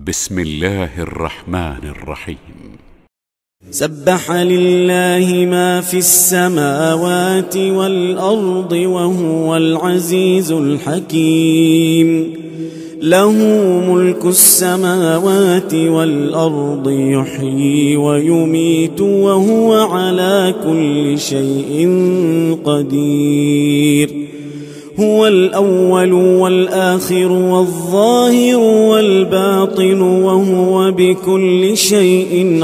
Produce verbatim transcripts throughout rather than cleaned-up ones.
بسم الله الرحمن الرحيم. سبح لله ما في السماوات والأرض وهو العزيز الحكيم. له ملك السماوات والأرض يحيي ويميت وهو على كل شيء قدير. هو الأول والآخر والظاهر والباطن وهو بكل شيء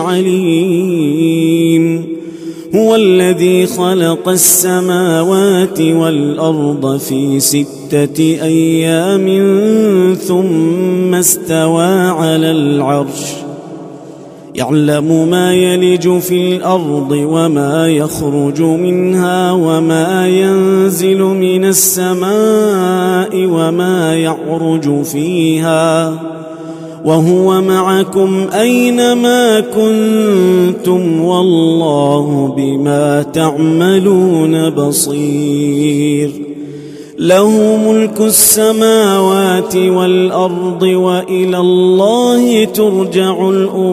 عليم. هو الذي خلق السماوات والأرض في ستة أيام ثم استوى على العرش يعلم ما يلج في الأرض وما يخرج منها وما ينزل من السماء وما يعرج فيها وهو معكم أينما كنتم والله بما تعملون بصير. له ملك السماوات والأرض وإلى الله ترجع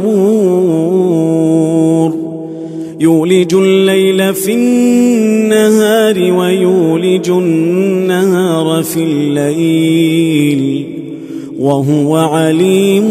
الأمور. يولج الليل في النهار ويولج النهار في الليل وهو عليم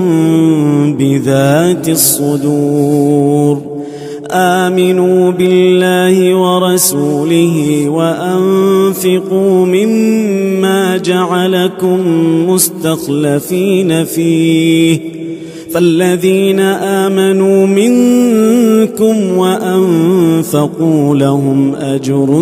بذات الصدور. آمنوا بالله ورسوله وأنفقوا مما جعلكم مستخلفين فيه فالذين آمنوا منكم وأنفقوا لهم أجر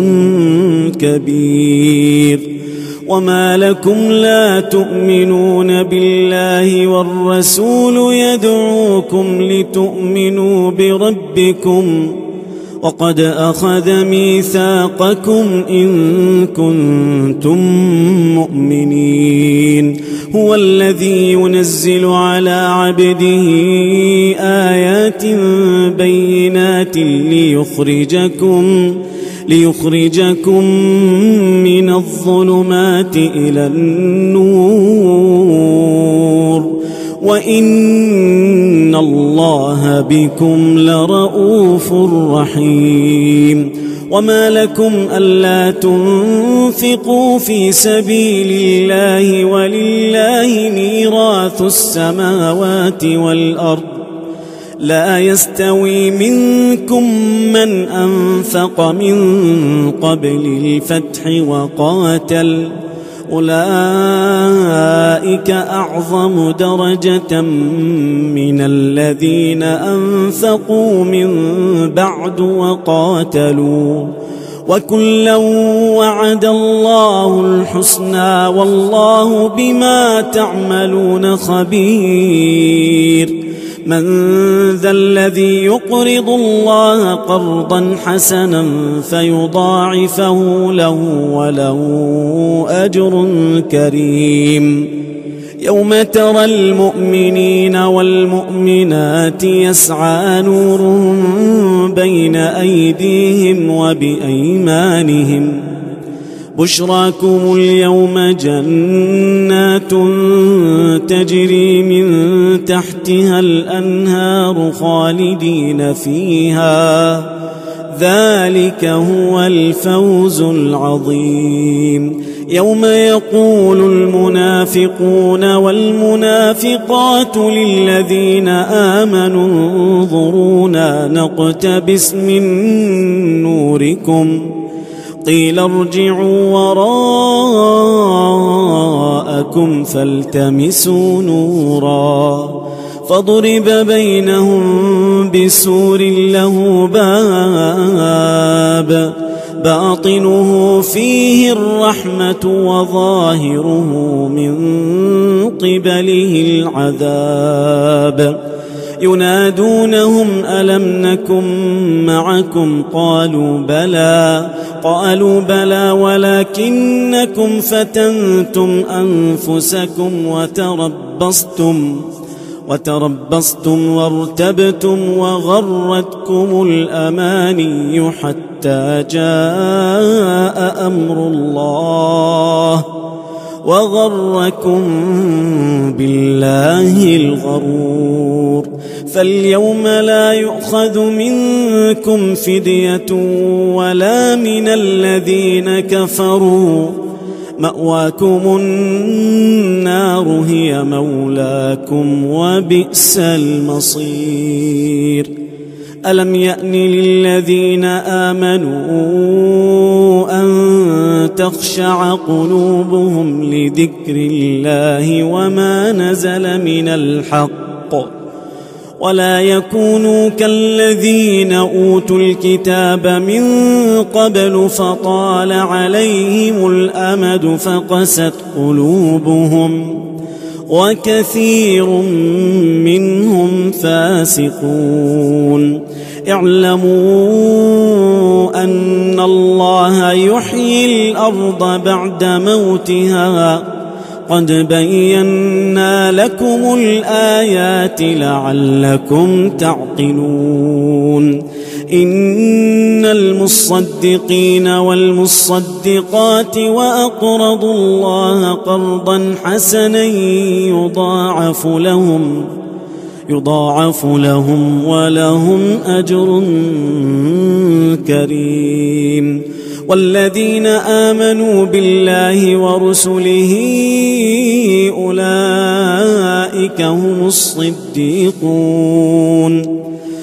كبير. وما لكم لا تؤمنون بالله والرسول يدعوكم لتؤمنوا بربكم وقد أخذ ميثاقكم إن كنتم مؤمنين. هو الذي ينزل على عبده آيات بينات ليخرجكم ليخرجكم من الظلمات إلى النور وإن الله بكم لرؤوف رحيم. وما لكم ألا تنفقوا في سبيل الله ولله ميراث السماوات والأرض لا يستوي منكم من أنفق من قبل الفتح وقاتل أولئك أعظم درجة من الذين أنفقوا من بعد وقاتلوا وكلا وعد الله الحسنى والله بما تعملون خبير. من ذا الذي يقرض الله قرضا حسنا فيضاعفه له وله أجر كريم. يوم ترى المؤمنين والمؤمنات يسعى نورهم بين أيديهم وبأيمانهم بشراكم اليوم جنات تجري من تحتها الأنهار خالدين فيها ذلك هو الفوز العظيم. يوم يقول المنافقون والمنافقات للذين آمنوا انظرونا نقتبس من نوركم قيل ارجعوا وراءكم فالتمسوا نورا فضرب بينهم بسور له باب باطنه فيه الرحمة وظاهره من قبله العذاب. ينادونهم ألم نكن معكم قالوا بلى قالوا بلى ولكنكم فتنتم أنفسكم وتربصتم وتربصتم وارتبتم وغرتكم الأماني حتى جاء أمر الله وغركم بالله الغرور. فاليوم لا يؤخذ منكم فدية ولا من الذين كفروا، مأواكم النار هي مولاكم وبئس المصير. ألم يأن للذين آمنوا أن تخشع قلوبهم لذكر الله وما نزل من الحق، ولا يكونوا كالذين أوتوا الكتاب من قبل فطال عليهم الأمد فقست قلوبهم وكثير منهم فاسقون. اعلموا أن الله يحيي الأرض بعد موتها، قد بينا لكم الآيات لعلكم تعقلون. إن المصدقين والمصدقات وأقرضوا الله قرضا حسنا يضاعف لهم يضاعف لهم ولهم أجر كريم. والذين آمنوا بالله ورسله أولئك هم الصديقون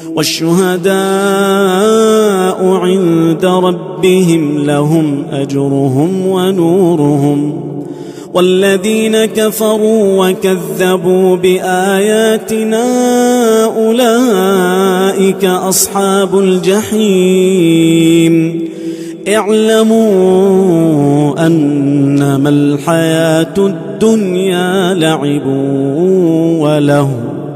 والشهداء عند ربهم لهم أجرهم ونورهم. والذين كفروا وكذبوا بآياتنا أولئك أصحاب الجحيم. اعلموا أنما الحياة الدنيا لعب وله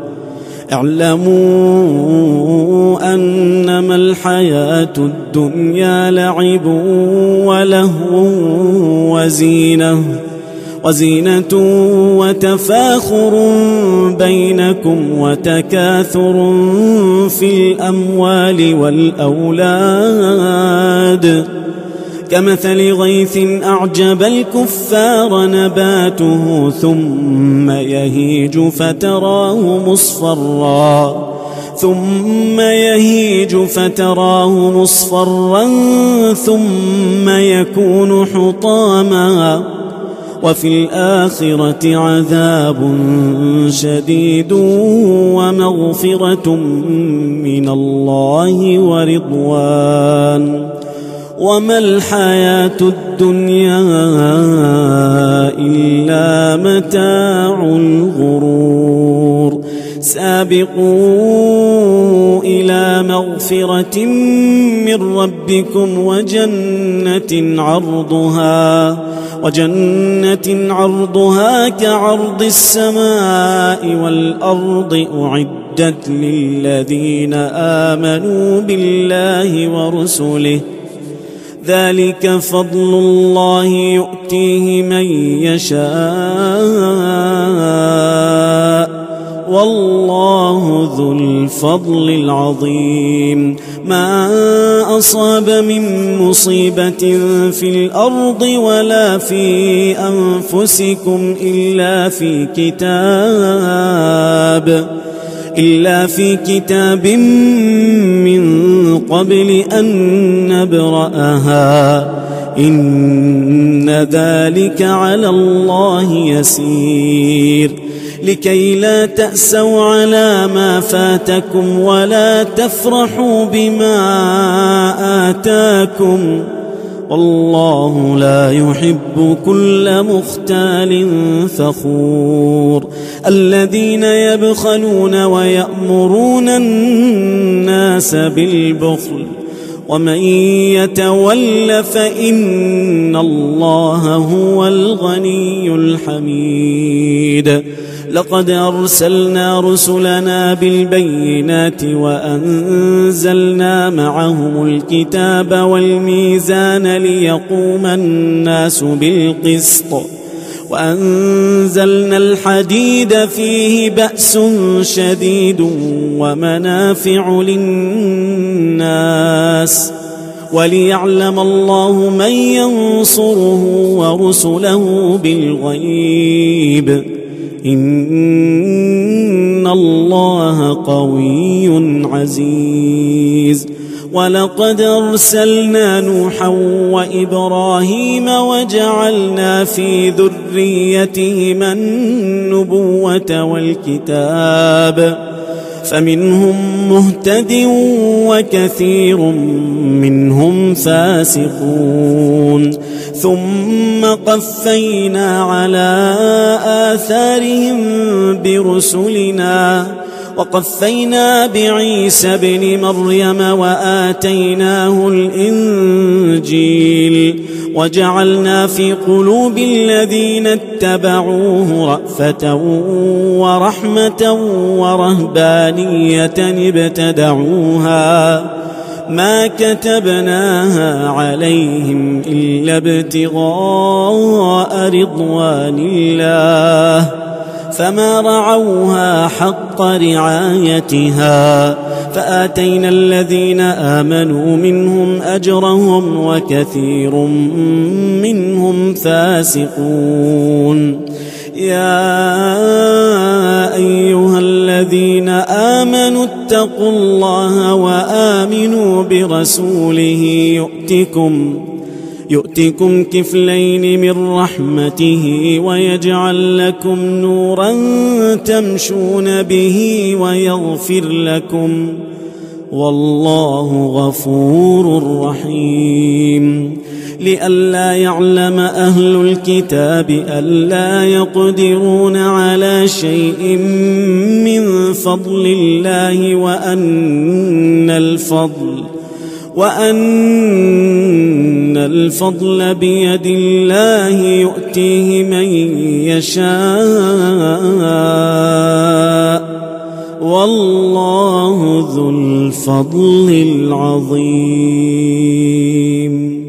اعلموا أنما الحياة الدنيا لعب ولهو وزينة وزينة وتفاخر بينكم وتكاثر في الأموال والأولاد، كمثل غيث أعجب الكفار نباته ثم يهيج فتراه مصفرا ثم يهيج فتراه مصفرا ثم يكون حطاما، وفي الآخرة عذاب شديد ومغفرة من الله ورضوان. وما الحياة الدنيا إلا متاع الغرور. سابقوا إلى مغفرة من ربكم وجنة عرضها وجنة عرضها كعرض السماء والأرض أعدت للذين آمنوا بالله ورسله، ذلك فضل الله يؤتيه من يشاء والله ذو الفضل العظيم. ما أصاب من مصيبة في الأرض ولا في أنفسكم إلا في كتاب إلا في كتاب من قبل أن نبرأها إن ذلك على الله يسير. لكي لا تأسوا على ما فاتكم ولا تفرحوا بما آتاكم والله لا يحب كل مختال فخور. الذين يبخلون ويأمرون الناس بالبخل ومن يتول فإن الله هو الغني الحميد. لقد أرسلنا رسلنا بالبينات وأنزلنا معهم الكتاب والميزان ليقوم الناس بالقسط وأنزلنا الحديد فيه بأس شديد ومنافع للناس وليعلم الله من ينصره ورسله بالغيب إن الله قوي عزيز. ولقد أرسلنا نوحا وإبراهيم وجعلنا في ذريتهما النبوة والكتاب فمنهم مهتد وكثير منهم فاسقون. ثم قفينا على آثارهم برسلنا وقفينا بعيسى ابن مريم وآتيناه الإنجيل وجعلنا في قلوب الذين اتبعوه رأفة ورحمة ورهبانية ابتدعوها ما كتبناها عليهم إلا ابتغاء رضوان الله فما رعوها حق رعايتها فآتينا الذين آمنوا منهم أجرهم وكثير منهم فاسقون. يا أيها الذين آمنوا اتقوا الله وآمنوا برسوله يؤتكم يؤتكم كفلين من رحمته ويجعل لكم نورا تمشون به ويغفر لكم والله غفور رحيم. لئلا يعلم أهل الكتاب ألا يقدرون على شيء من فضل الله وأن الفضل وأن الفضل بيد الله يؤتيه من يشاء والله ذو الفضل العظيم.